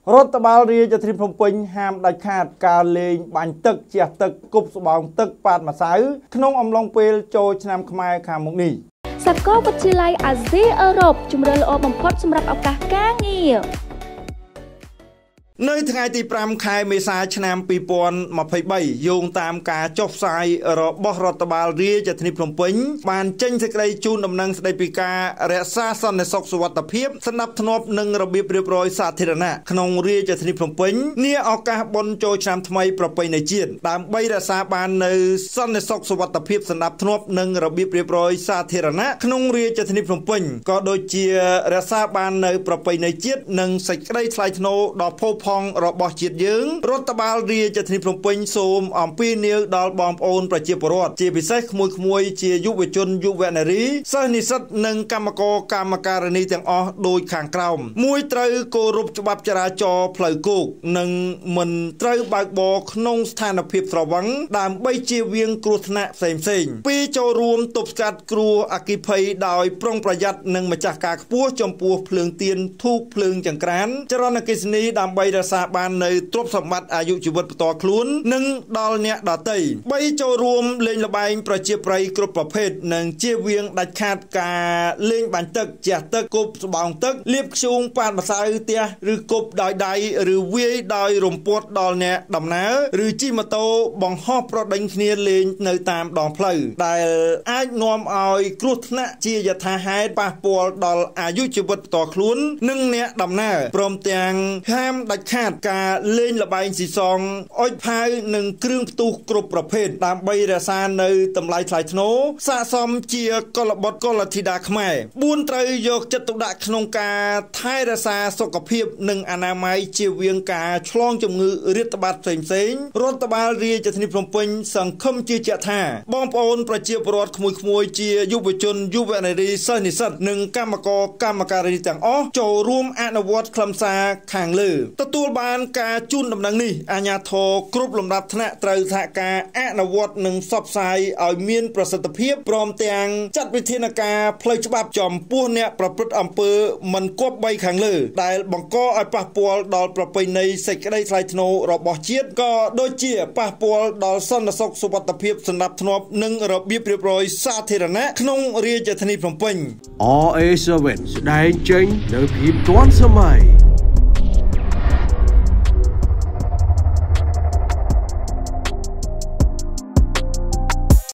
រដ្ឋបាលរាជធានីភ្នំពេញហាមដាច់ខាតការលេងបាញ់ទឹកជះទឹកគប់ស្បោងទឹកប៉ាតម្សៅក្នុងអំឡុងពេលចូលឆ្នាំខ្មែរខាងមុខនេះសាកលវិទ្យាល័យអាស៊ីអឺរ៉ុបជំរឿនល្អបំផុតសម្រាប់ឱកាសការងារនៅថ្ងៃទី5ខែមេសាឆ្នាំ2023យោងតាមការចុះផ្សាយរបស់រដ្ឋបាលរាជធានីភ្នំពេញបានចេញសេចក្តីជូនដំណឹងស្តីពីការរក្សាសន្តិសុខសុវត្ថិភាពសណ្ដាប់ធ្នាប់និងរបៀបរៀបរយសាធារណៈក្នុងរាជធានីភ្នំពេញនាឱកាសបុណ្យចូលឆ្នាំថ្មីប្រពៃណីជាតិដើម្បីរក្សាបាននូវសន្តិសុខសុវត្ថិភាពសណ្ដាប់ធ្នាប់និងរបៀបរៀបរយសាធារណៈក្នុងរាជធានីភ្នំពេញក៏ដូចជារក្សាបាននូវប្រពៃណីជាតិនិងសេចក្តីថ្លៃថ្នូរដ៏ផូរផង់របស់ជាតិយើងរដ្ឋបាលរាជធានីភ្នំពេញសូមអំពាវនាវដល់បងប្អូនប្រជាពលរដ្ឋជាពិសេសក្មួយៗជាយុវជនយុវនារីសិស្សនិស្សិតនិងកម្មករកម្មការិនីទាំងអស់ដូចខាងក្រោម1ត្រូវគោរពច្បាប់ចរាចរណ៍ផ្លូវគោកនិងមិនត្រូវបើកបរក្នុងស្ថានភាពស្រវឹងដើម្បីជៀសវាងគ្រោះថ្នាក់ផ្សេងៗ2ចូលរួមទប់ស្កាត់គ្រោះអគ្គិភ័យដោយប្រុងប្រយ័ត្ននិងម្ចាស់ការខ្ពស់ចំពោះភ្លើងទៀនធូបភ្លើងចង្ក្រានចរន្តអគ្គិសនីដើម្បីរក្សាបាននៅទ្រព្យសម្បត្តិអាយុជីវិតបន្តខ្លួននិងដល់អ្នកដទៃ3ចូលរួមលេងល្បែងប្រជាប្រិយគ្រប់ប្រភេទនិងជៀសវាងដាច់ខាតការលេងបាញ់ទឹកជះទឹកគប់ស្បោងទឹកលាបធ្យូងប៉ាតម្សៅទះឬគប់ដោយដៃឬវាយដោយរំពាត់ដល់អ្នកដំណើរឬជិះម៉ូតូបង្ហោះប្រដេញគ្នាលេងនៅតាមដងផ្លូវដែលអាចនាំឲ្យគ្រោះថ្នាក់ជាយថាហេតុប៉ះពាល់ដល់អាយុជីវិតបន្តខ្លួននិងអ្នកដំណើរព្រមទាំងហាមដាច់ខាតការលេងល្បែងស៊ីសងអុចផាវនិងគ្រឿងផ្ទុះគ្រប់ប្រភេទដើម្បីរក្សានៅតម្លៃថ្លៃថ្នូរស័ក្តិសមជាកុលបុត្រកុលធីតាខ្មែរ4ត្រូវយកចិត្តទុកដាក់ក្នុងការថែរក្សាសុខភាពនិងអនាម័យជៀសវាងការឆ្លងជំងឺរាតត្បាតផ្សេងៗរដ្ឋបាលរាជធានីភ្នំពេញសង្ឃឹមជឿជាក់ថាបងប្អូនប្រជាពលរដ្ឋក្មួយៗជាយុវជនយុវនារីសិស្សនិស្សិតនិងកម្មករកម្មការិនីទាំងអស់ចូលរួមអនុវត្តខ្លឹមសារខាងលើទទួលបានការជូនដំណឹងនេះអាជ្ញាធរគ្រប់លំដាប់ថ្នាក់ត្រូវសហការអនុវត្តនិងផ្សព្វផ្សាយឲ្យមានប្រសិទ្ធភាពព្រមទាំងចាត់វិធានការផ្លូវច្បាប់ចំពោះអ្នកប្រព្រឹត្តអំពើមិនគប្បីខាងលើដែលបង្កឲ្យប៉ះពាល់ដល់ប្រពៃណីសេចក្តីថ្លៃថ្នូររបស់ជាតិក៏ដូចជាប៉ះពាល់ដល់សន្តិសុខសុវត្ថិភាពសណ្ដាប់ធ្នាប់និងរបៀបរៀបរយសាធារណៈក្នុងរាជធានីភ្នំពេញ RA7 ស្ដែងចេញនូវភាពទាន់សម័យ